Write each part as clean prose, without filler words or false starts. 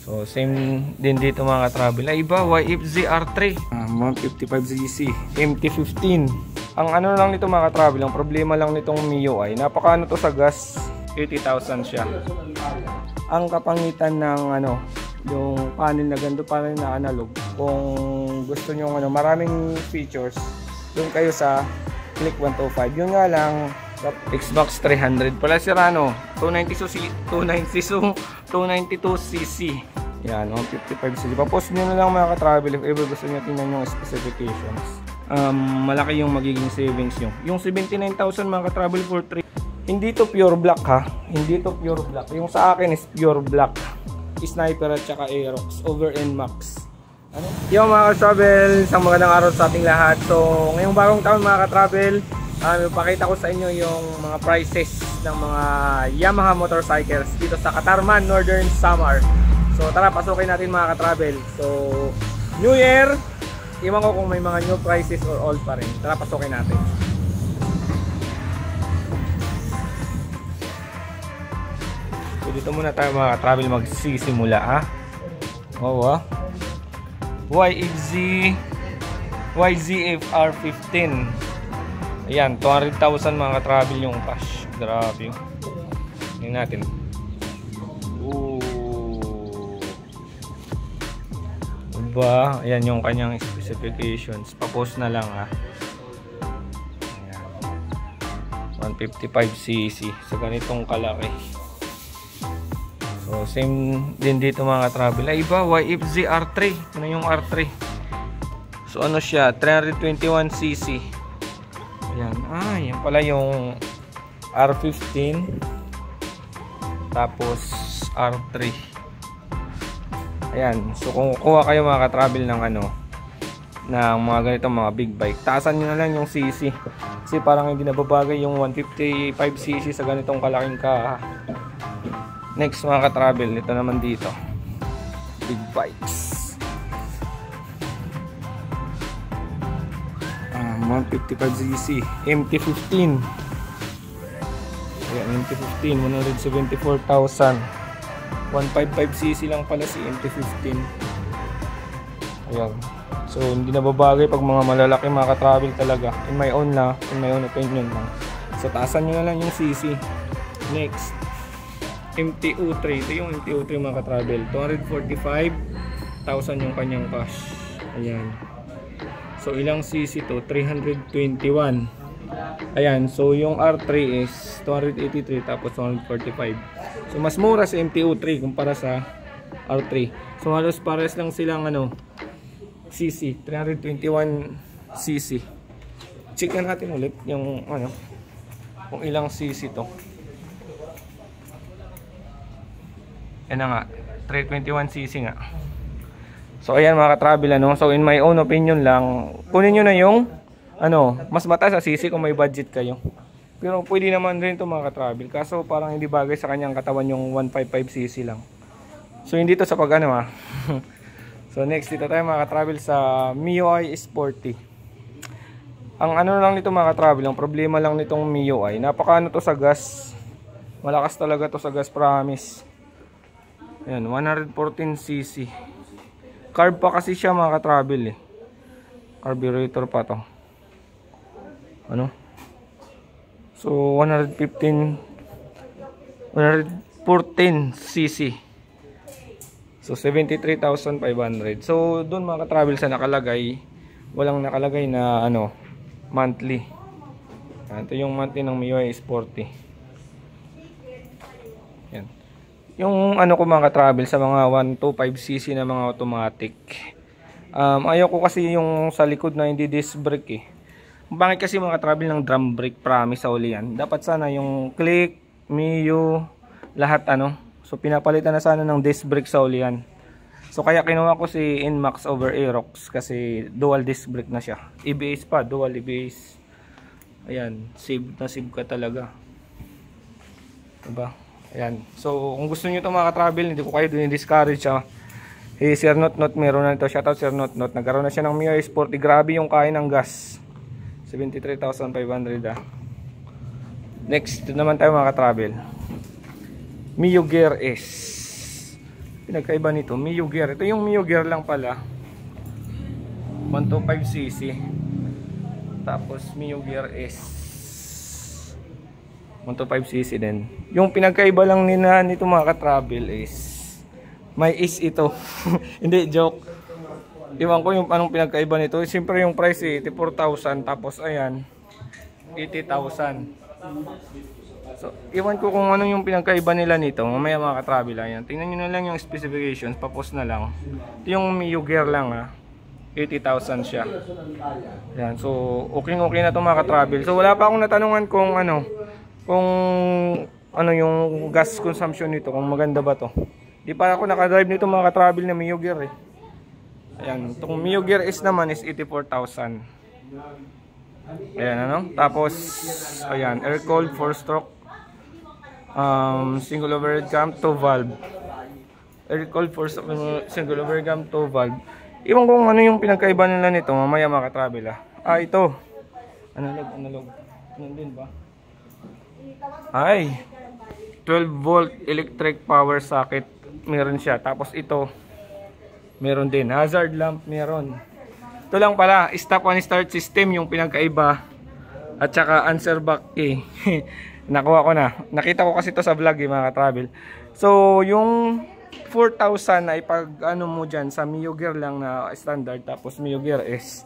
So same din dito mga ka-travel. Ay iba, YFZ R3 155cc MT-15. Ang ano lang nito mga ka-travel, ang problema lang nitong Mio ay napakaano to sa gas, 80,000 siya. Ang kapangitan ng ano, yung panel na ganito, panel na analog. Kung gusto nyo ano, maraming features, doon kayo sa Click 125. Yun nga lang, Xbox 300 pala si Rano, 292cc. Yan, 155cc. Papost nyo na lang mga ka-travel if ever gusto nyo tingnan yung specifications. Malaki yung magiging savings nyo. Yung 79,000 mga ka-travel for 3. Hindi to pure black ha. Hindi to pure black. Yung sa akin is pure black. Sniper at saka Aerox over NMAX. Ano? Yo mga ka-travel, isang magandang araw sa ating lahat. So ngayong bagong taon mga ka-travel, ipakita ko sa inyo yung mga prices ng mga Yamaha motorcycles dito sa Katarman, Northern Samar. So tara, pasukin natin mga ka-travel. So New Year, iwan ko kung may mga new prices or old pa rin. Tara, pasukin natin. So dito muna tayo mga ka-travel magsisimula ha. Oo YZF R15. Ayan, 200,000 mga ka-travel yung cash. Grabe. Tingnan natin. Diba? Ayan yung kanyang specifications. Papost na lang ha. Ayan. 155cc. So ganitong kalaki. So same din dito mga ka-travel. Ay iba, YFZ R3. Ano yung R3? So ano siya? 321cc. Ayan. Yan pala yung R15. Tapos R3. Ayan. So kung kuha kayo mga ka-travel ng ano, ng mga ganitong mga big bike, taasan nyo na lang yung cc. Kasi parang hindi nababagay yung 155cc sa ganitong kalaking ka. Next mga ka-travel, ito naman dito. Big bikes. 155cc MT-15. Ayan, MT-15 174,000. 155cc lang pala si MT-15. Ayan. So hindi nababagay pag mga malalaki mga ka-travel talaga. In my own opinion lang. So taasan nyo na lang yung cc. Next, MTU3. Ito yung MTU3 mga ka-travel. 245,000 yung kanyang cash. Ayan. So ilang cc to? 321. Ayan. So yung R3 is 283 tapos 145. So mas mura sa MTU3 kumpara sa R3. So halos pares lang silang ano, cc. 321 cc. Check natin ulit yung ano, kung ilang cc to. Yan na nga, 321cc nga. So ayan mga ka-travel ano. So in my own opinion lang, kunin nyo na yung ano, mas mataas sa cc kung may budget kayo. Pero pwede naman rin ito mga ka-travel. Kaso parang hindi bagay sa kanyang katawan yung 155cc lang. So hindi to sa pag ano ha. So next dito tayo mga ka-travel sa MIUI Sporty. Ang ano lang nito mga ka-travel, ang problema lang nitong MIUI, napakaano to sa gas. Malakas talaga to sa gas, promise. Ayan, 114cc. Carb pa kasi siya mga ka-travel eh. Carburetor pa to. Ano? So 114cc. So 73,500. So doon mga ka-travel sa nakalagay, walang nakalagay na ano, monthly. Ito yung monthly ng MIUI Sporty. Yan. Yung ano ko mga ka-travel sa mga 125cc na mga automatic, ayaw ko kasi yung sa likod na hindi disc brake eh. Bakit kasi mga ka-travel ng drum brake, promise sa uli yan. Dapat sana yung Click, Mio, lahat ano. So pinapalitan na sana ng disc brake sa uli yan. So kaya kinuha ko si NMAX over Aerox kasi dual disc brake na siya. EBS pa, dual EBS. Ayan, save na save ka talaga. Diba? Ayan. So kung gusto niyo ito mga ka-travel, hindi ko kayo din-discourage ha. Sir Not, meron na ito. Shoutout Sir Not. Nagkaroon na siya ng MIUI Sporty. Grabe yung kain ng gas. 73,500 ah. Next naman tayo mga ka-travel. Mio Gear S. pinagkaiba nito? Mio Gear. Ito yung Mio Gear lang pala. 125cc. Tapos Mio Gear S 125cc din. Yung pinagkaiba lang nito mga ka-travel is may is ito. Hindi, joke. Iwan ko yung anong pinagkaiba nito. Siyempre yung price 84,000. Tapos ayan 80,000. So, iwan ko kung ano yung pinagkaiba nila nito. Mamaya mga ka-travel lang yan. Tingnan nyo na lang yung specifications. Papos na lang. Ito yung Mio Gear lang 80,000 siya. Yan. So, okay na to mga ka-travel. So, wala pa akong natanungan kung yung gas consumption nito. Kung maganda ba to. Di pa ako nakadrive nito mga ka-travel na Mio Gear Ayan. Itong Mio Gear S naman is 84,000. Ayan Tapos, ayan. Air cooled 4-stroke. Single overhead cam 2 valve. Air cooled 4-stroke single overhead cam 2 valve. Iwan kung ano yung pinagkaiba nila nito. Mamaya mga ka-travel ito. Analog. Nandun ba? Ay. 12 volt electric power socket. Meron siya. Tapos ito. Meron din. Hazard lamp meron. Ito lang pala, stop and start system yung pinagkaiba. At saka answer back key. Nakuha ko na. Nakita ko kasi ito sa vlog mga ka-travel. So, yung 4,000 ay pag ano mo dyan sa Mio Gear lang na standard. Tapos Mio Gear S.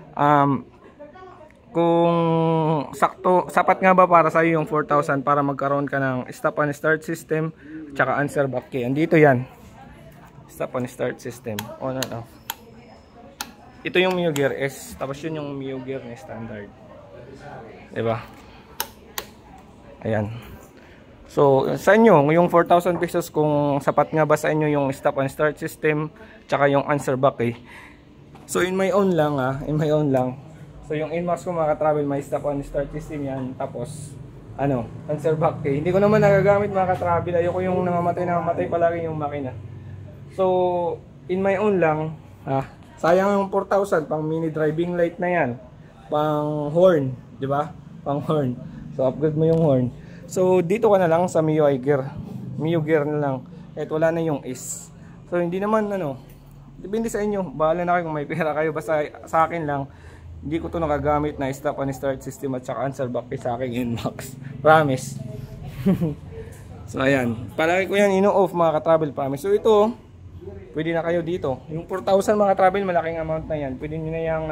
Kung sapat nga ba para sa iyo yung 4,000 para magkaroon ka ng stop and start system. At saka answer back key. Andito yan. Stop and start system. On and off. Ito yung Mio Gear S, tapos yun yung Mio Gear na standard. Diba? Ayan. So, sa inyo, yung 4,000 pesos kung sapat nga ba sa inyo yung stop and start system, tsaka yung answer back So, in my own lang So, yung Inmax ko mga ka-travel, may stop and start system yan. Tapos, answer back Hindi ko naman nagagamit mga ka-travel. Ayoko yung namamatay palagi yung makina. So, in my own lang, sayang yung 4,000 pang mini driving light na yan. Pang horn, di ba? Pang horn. So upgrade mo yung horn. So dito ka na lang sa Mio Gear. Mio Gear na lang. Kahit wala na yung S. So hindi naman depende sa inyo. Bahala na kayo kung may pera kayo. Basta sa akin lang, hindi ko to nakagamit na stop and start system at saka answer back sa aking Inmax. Promise. So ayan. Palagi ko yan ino-off mga ka-travel, promise. So ito, pwede na kayo dito. Yung 4,000 mga travel, malaking amount na yan. Pwede nyo na yung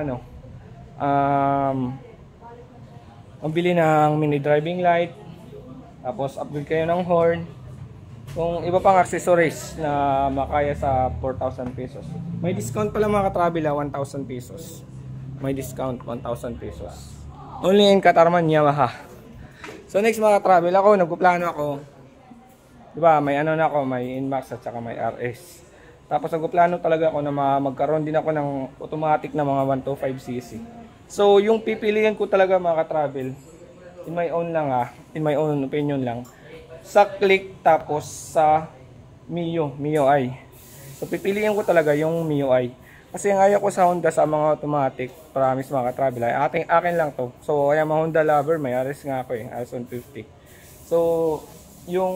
ang bili ng mini driving light. Tapos upgrade kayo ng horn. Kung iba pang accessories na makaya sa 4,000 pesos. May discount pala mga ka-travel 1,000 pesos. May discount 1,000 pesos. Only in Katarman, Yamaha. So next mga ka-travel, nagpuplano ako. Diba, may na ako, may Inmax at saka may RS. Tapos nagplano talaga ako na magkaroon din ako ng automatic na mga 125cc. So yung pipiliin ko talaga mga ka-travel, in my own opinion lang, sa Click tapos sa Mio I. So pipiliin ko talaga yung Mio I. Kasi ang ayaw ko sa Honda sa mga automatic, promise mga ka-travel, akin lang to. So kaya mga Honda lover, may RS nga ako RS 150. So yung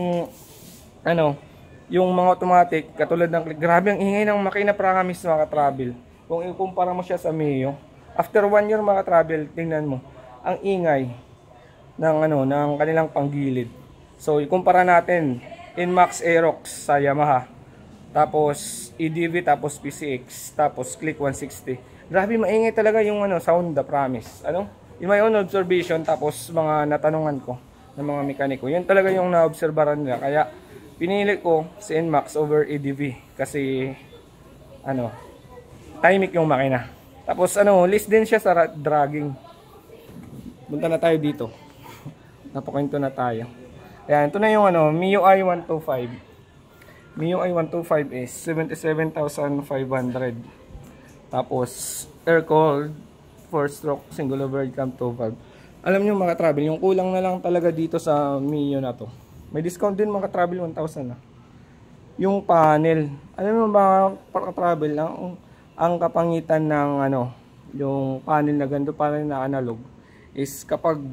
yung mga automatic, katulad ng Click, grabe ang ingay ng makina, promise mga ka-travel. Kung ikumpara mo siya sa Mio, after 1 year mga ka-travel, tingnan mo, ang ingay ng kanilang panggilid. So, ikumpara natin, Inmax Aerox sa Yamaha, tapos EDV, tapos PCX, tapos Click 160. Grabe, maingay talaga yung sa Honda, promise. In my own observation, tapos mga natanungan ko ng mga mekaniko, yun talaga yung naobserbaran nila. Kaya, pinili ko si Inmax over EDV kasi timing yung makina. Tapos list din siya sa dragging. Punta na tayo dito. Napakwento na tayo. Ayan, ito na yung Mio I 125. Mio I 125 is 77,500. Tapos air cooled 4-stroke single overhead cam 2 valve. Alam niyo mga travel, yung kulang na lang talaga dito sa Mio na to. May discount din mga travel 1,000 Yung panel. Alam mo mga travel ang kapangitan ng yung panel na ganito, panel na analog is kapag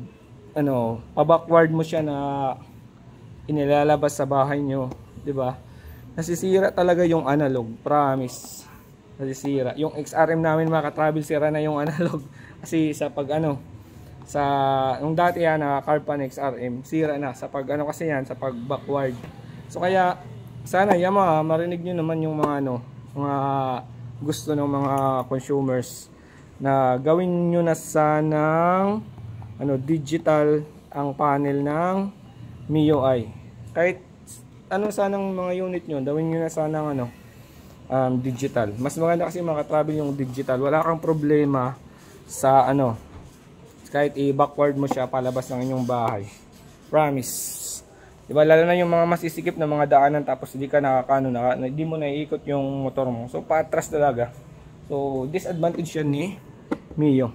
pa-backward mo siya na inilalabas sa bahay nyo, 'di ba? nasisira talaga yung analog, promise. Nasisira. Yung XRM namin mga ka-travel, sira na yung analog. Kasi sa pag ano, sa yung dati yan na Carpan XRM, sira na sa pag ano kasi yan, sa pag backward. So kaya sana Yamaha marinig niyo naman yung mga ano, mga gusto ng mga consumers na gawin niyo na sanang ano, digital ang panel ng MIUI. Kahit ano sanang mga unit nyo, gawin nyo na sanang ano, digital. Mas maganda kasi mga ka-travel yung digital. Wala kang problema sa ano, kahit i-backward mo siya palabas ng inyong bahay. Promise. Diba, lalo na yung mga masisikip na mga daanan tapos hindi ka nakakano, hindi mo naiikot yung motor mo. So patras talaga. So disadvantage yan ni Mio.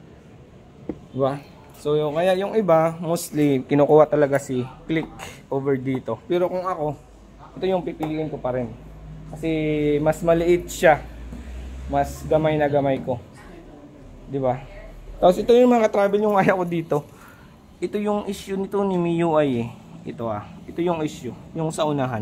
Diba? So kaya yung iba mostly kinukuha talaga si click over dito. Pero kung ako, ito yung pipiliin ko pa rin. Kasi mas maliit siya. Mas gamay na gamay ko. 'Di ba? Tapos ito yung mga travel yung ayaw ko dito. Ito yung issue nito ni MIUI eh. Ito yung issue, yung sa unahan.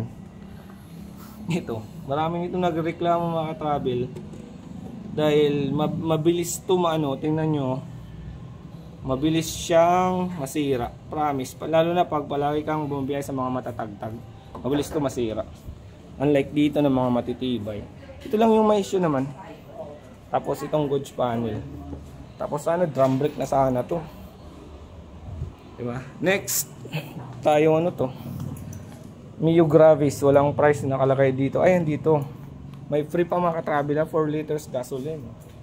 Ito, maraming ito nagreklamo mga travel dahil mabilis to maano, tingnan nyo. Mabilis siyang masira, promise. Lalo na pag palagi kang bumibiyay sa mga matatagtag, mabilis to masira. Unlike dito ng mga matitibay. Ito lang yung may issue naman. Tapos itong gauge panel. Tapos ano, drum brake na sana to. Diba? Next, tayo ano to? Mio Gravis, walang price nakalagay dito. Ayan dito. May free pa mga ka-travel na 4 liters gasoline.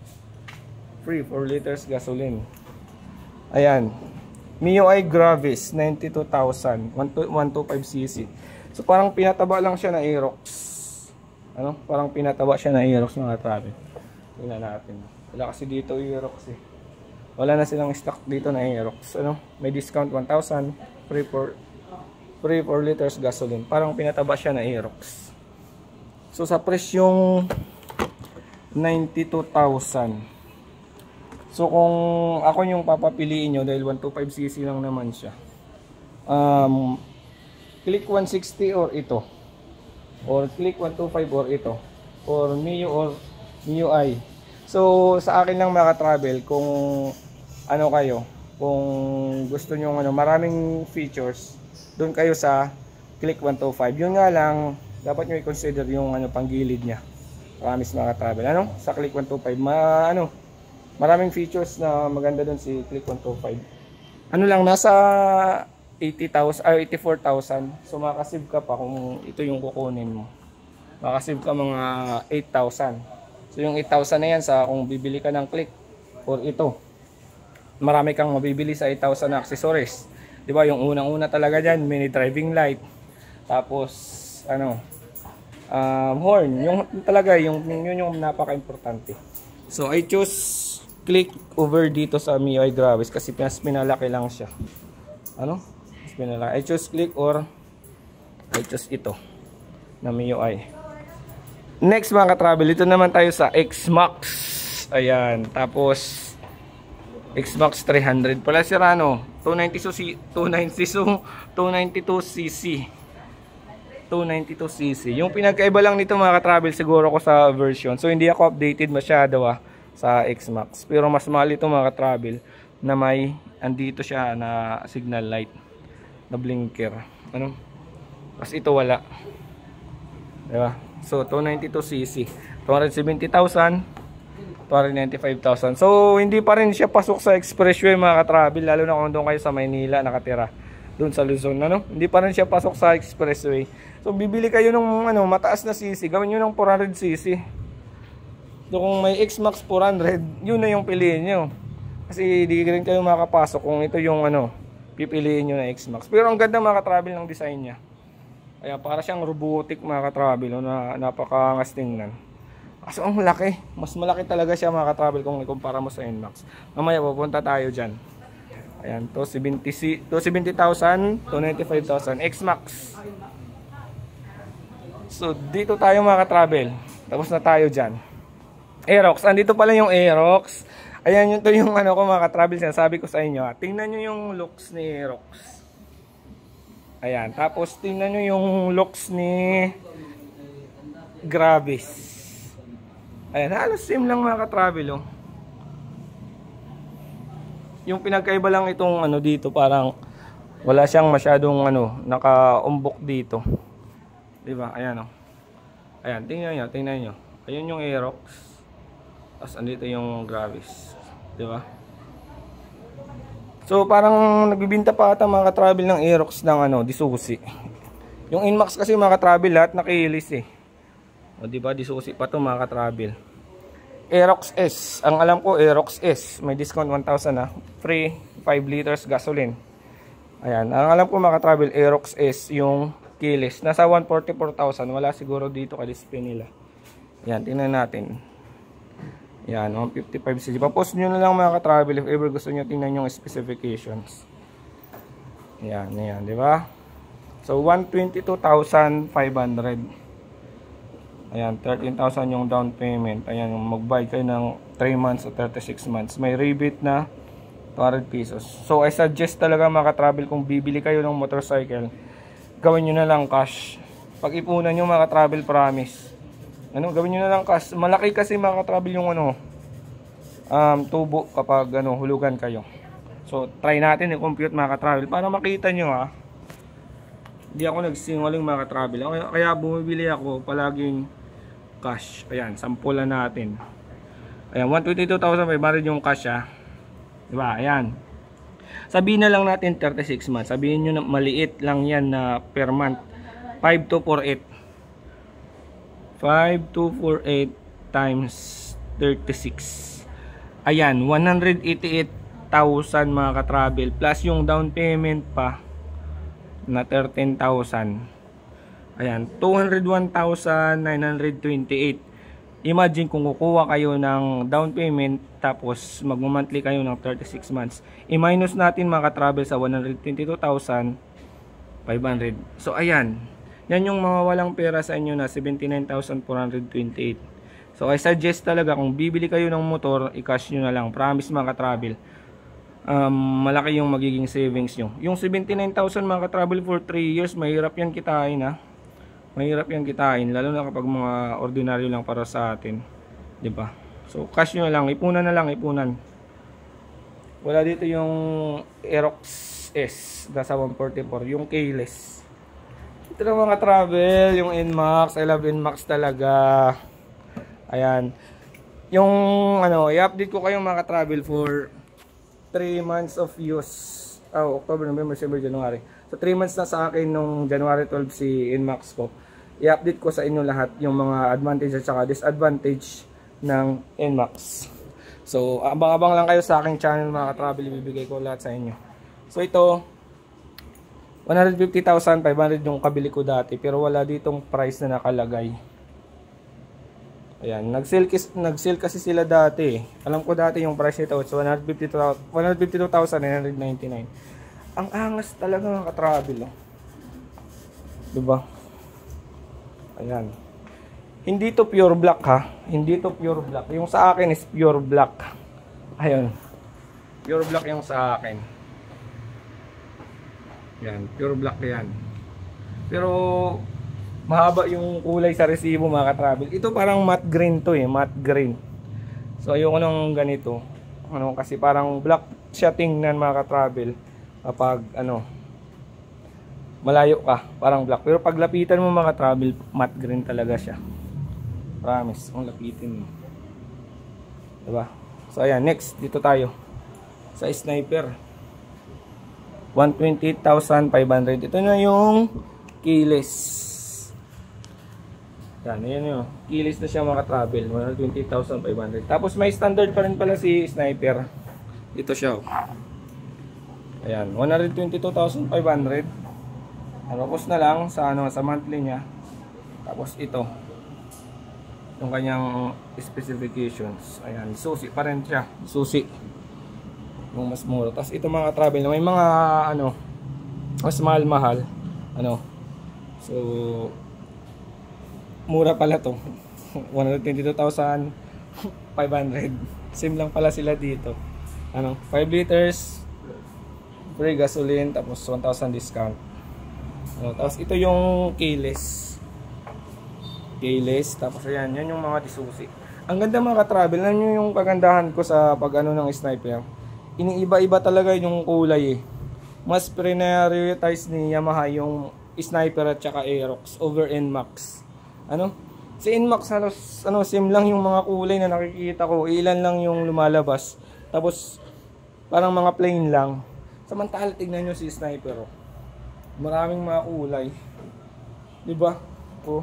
Free 4 liters gasoline. Ayan. MIUI Gravis 92,000, 125cc. So parang pinataba lang siya na Aerox. Ano? Parang pinataba siya na Aerox mga ka-travel. Tingnan natin. Wala kasi dito Aerox eh. Wala na silang stock dito na Aerox. Ano? May discount 1,000, free 4 liters gasoline. Parang pinataba siya na Aerox. So sa presyong 92,000. So kung ako yung papapiliin nyo dahil 125cc lang naman siya. Click 160 or ito. Or click 125 or ito. Or Mio or MIUI. So sa akin lang mga travel kung ano kayo, kung gusto nyo ano, maraming features, doon kayo sa click 125. Yun nga lang, dapat nyo i-consider yung ano, panggilid niya. Promise mga travel. Ano? Sa click 125, maraming features na maganda doon si click 125. Ano lang, nasa 80,000 ay 84,000. So makasave ka pa kung ito yung kukunin mo. Makasave ka mga 8,000. So yung 8,000 na yan sa kung bibili ka ng click or ito. Marami kang mabibili sa 8,000 na accessories. 'Di ba? Yung unang-una talaga diyan, mini driving light. Tapos ano, horn, yung talaga yun yung napaka-importante. So I choose click over dito sa MIUI Gravis kasi mas pinalaki lang siya. Ano? Mas pinalaki. I choose click or I choose ito na MIUI. Next mga ka-travel, ito naman tayo sa X-Max. Ayan, tapos X-Max 300 pala si Rano, 292cc. Yung pinagkaiba lang nito mga ka-travel siguro ko sa version. So hindi ako updated masyado sa X-Max. Pero mas mahal ito mga ka-travel na may andito siya na signal light na blinker. Ano? Kasi ito wala. Diba? So 292cc, 270,000. 295,000. So hindi pa rin siya pasok sa expressway mga ka-travel, lalo na kung doon kayo sa Maynila nakatira, doon sa Luzon, ano? Hindi pa rin siya pasok sa expressway. So bibili kayo ng ano, mataas na cc, gawin niyo ng 400cc. So kung may X-Max 400, yun na yung piliin niyo. Kasi di rin kayo makapasok kung ito yung ano, pipiliin niyo na X-Max. Pero ang ganda mga ka-travel ng design niya. Kaya para siyang robotic mga ka-travel, na napakangas tingnan. So ang laki, mas malaki talaga siya mga ka-travel kung ikumpara mo sa NMAX. Mamaya pupunta tayo dyan. Ayan, 270,000, 295,000 X-Max. So dito tayo mga ka-travel. Tapos na tayo dyan. Aerox, andito pala yung Aerox. Ayan, yun to yung ano ko mga ka-travel, sinasabi ko sa inyo. Tingnan nyo yung looks ni Aerox. Ayan, tapos tingnan nyo yung looks ni Gravis. Ayan, halos same lang mga ka-travel, oh. Yung pinagkaiba lang itong ano dito, parang wala siyang masyadong ano, nakaumbok dito. 'Di ba? Ayan, oh. Ayan, tingnan niyo. Ayun yung Aerox. Tapos andito yung Gravis, 'di ba? So parang nagbibenta pa ata mga ka-travel ng Aerox ng ano, Disusi. Yung Inmax kasi mga ka-travel lahat nakilis eh. O 'di ba, Disusi pa 'to mga ka-travel. Aerox S. Ang alam ko Aerox S. May discount 1,000 na. Free 5 liters gasoline. Ayan. Ang alam ko mga ka-travel Aerox S yung keyless. Nasa 144,000. Wala siguro dito ka-display nila. Ayan. Tingnan natin. Ayan. 155cc. Papost nyo na lang mga ka-travel if ever gusto nyo tingnan yung specifications. Ayan. Ayan. Diba? So 122,500. Ayan, 13,000 yung down payment. Ayan, yung mag-buy kayo ng 3 months o 36 months. May rebate na 200 pesos. So, I suggest talaga mga ka-travel kung bibili kayo ng motorcycle, gawin nyo na lang cash. Pag-ipunan nyo mga ka-travel, promise. Ano, gawin nyo na lang cash. Malaki kasi mga ka-travel yung ano, tubo kapag ano, hulugan kayo. So, try natin i-compute mga ka-travel para makita nyo ha. Hindi ako nagsinungaling mga ka-travel. Kaya bumibili ako palaging cash. Ayan, sampulan natin. Ayan, 122,500 yung cash ha. Diba? Ayan. Sabihin na lang natin 36 months. Sabihin nyo na maliit lang yan na per month. 5248. 5248 times 36. Ayan, 188,000 mga ka-travel. Plus yung down payment pa na 13,000. Ayan, 201,928. Imagine kung kukuha kayo ng down payment tapos magmo-monthly kayo ng 36 months. I-minus natin mga ka-travel sa 122,500. So ayan, yan yung mawawalang pera sa inyo na 79,428. So I suggest talaga kung bibili kayo ng motor, i-cash nyo na lang. Promise mga ka-travel. Malaki yung magiging savings nyo. Yung 79,000 mga ka-travel for 3 years, mahirap yan kitain ha. Mahirap yan kitain, lalo na kapag mga ordinaryo lang para sa atin, 'di ba? So cash nyo lang, ipunan na lang, ipunan. Wala dito yung Aerox S, nasa 144, yung keyless. Ito na mga travel, yung Inmax. I love Inmax talaga. Ayan. Yung ano, i-update ko kayong mga travel for 3 months of use. October, November, December, January. So 3 months na sa akin nung January 12 si Inmax ko. I-update ko sa inyo lahat yung mga advantage at saka disadvantage ng Inmax. So abang-abang lang kayo sa aking channel mga ka-travel, ibibigay ko lahat sa inyo. So ito 150,500 yung kabili ko dati pero wala ditong price na nakalagay. Ayan, nag-sale kasi sila dati. Alam ko dati yung price nito, so 152,999. Ang angas talaga ng ka-travel, oh. 'Di ba? Ayan. Hindi to pure black ha. Hindi to pure black. Yung sa akin is pure black. Ayun. Pure black yung sa akin. Yan, pure black yan. Pero mahaba yung kulay sa resibo mga ka-travel. Ito parang matte green to eh, matte green. So ayoko nung ganito. Ano kasi parang black siya tingnan mga ka-travel kapag ano malayo ka, parang black. Pero pag lapitan mo mga ka-travel, matte green talaga siya. Promise, kung lapitin mo. Diba? So ayan, next dito tayo sa Sniper. 128,500. Ito na yung keyless. Yan, ayan yun. Keyless na siya mga ka-travel. 128,500. Tapos may standard pa rin pala si Sniper. Ito siya. Ayan, 122,500. Tapos na lang sa ano, sa monthly niya. Tapos ito. Yung kanyang specifications. Ayan, susi pa rin siya. Susi. Yung mas mura. Tapos ito mga ka-travel na may mga ano, mas mahal-mahal. Ano. So mura pala to. 122,500. Same lang pala sila dito. Ano, 5 liters free gasoline tapos 1,000 discount. Ano, tapos ito yung keyless. keyless. Tapos ayan, yan yung mga disusi. Ang ganda mga ka-travel. Alam nyo yung kagandahan ko sa pag ano ng sniper. Iniiba-iba talaga yung kulay eh. Mas prioritize ni Yamaha yung sniper at saka Aerox over NMAX. Ano? Si NMAX halos same lang yung mga kulay na nakikita ko. Ilan lang yung lumalabas. Tapos parang mga plain lang. Samantala tignan nyo si sniper. Oh. Maraming mga kulay. 'Di ba? Oh.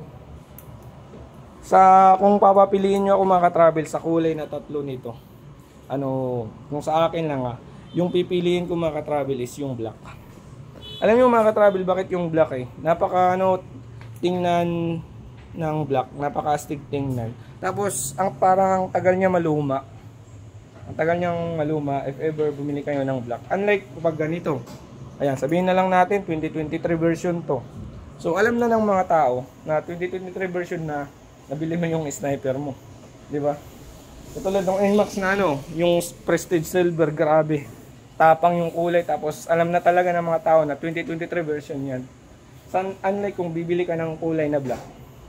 Kung papapiliin niyo ako mga ka-travel sa kulay na tatlo nito. Kung sa akin lang yung pipiliin ko mga ka-travel is yung black. Alam niyo mga ka-travel bakit yung black eh? Napaka tingnan ng black, napaka-astig tingnan. Tapos parang ang tagal niya maluma. Ang tagal niyang maluma if ever bumili kayo ng black. Unlike kapag ganito. Ayan, sabihin na lang natin 2023 version to. So alam na ng mga tao na 2023 version na nabili mo yung sniper mo. 'Di ba? Katulad ng NMAX na yung Prestige Silver, grabe. Tapang yung kulay tapos alam na talaga ng mga tao na 2023 version 'yan. Unlike kung bibili ka ng kulay na black.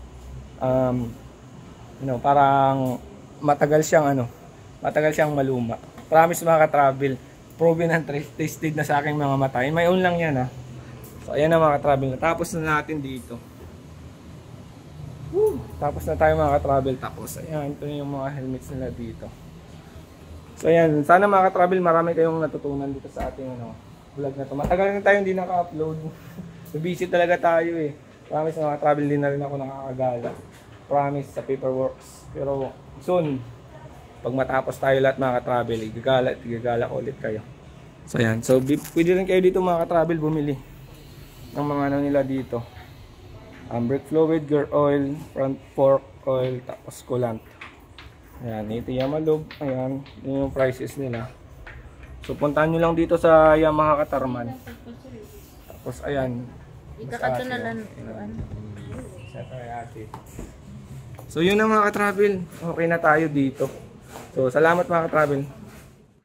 Parang matagal siyang maluma. Promise mga ka-travel, proven and tasted na sa aking mga mata. May own lang yan So ayan na mga ka-travel. Tapos na natin dito. Tapos na tayo mga ka-travel. Tapos ayan, ito yung mga helmets nila dito. So ayan, sana mga ka-travel marami kayong natutunan dito sa ating vlog na to. Matagal na tayo hindi naka-upload. Busy talaga tayo eh. Promise mga ka-travel, din na rin ako nakakagala. Promise sa Paperworks. Pero soon, pag matapos tayo lahat mga ka-travel, igagala ulit kayo. So ayan, so pwede rin kayo dito mga ka-travel bumili ng mga nila dito. Brake fluid, gear oil, front fork oil, tapos coolant. Ayan, ito Yamalog. Ayan, yun yung prices nila. So puntahan nyo lang dito sa Yamaha Katarman. Tapos ayan. Ikakato na lang. So yun na mga ka-travel. Okay na tayo dito. So salamat mga ka-travel.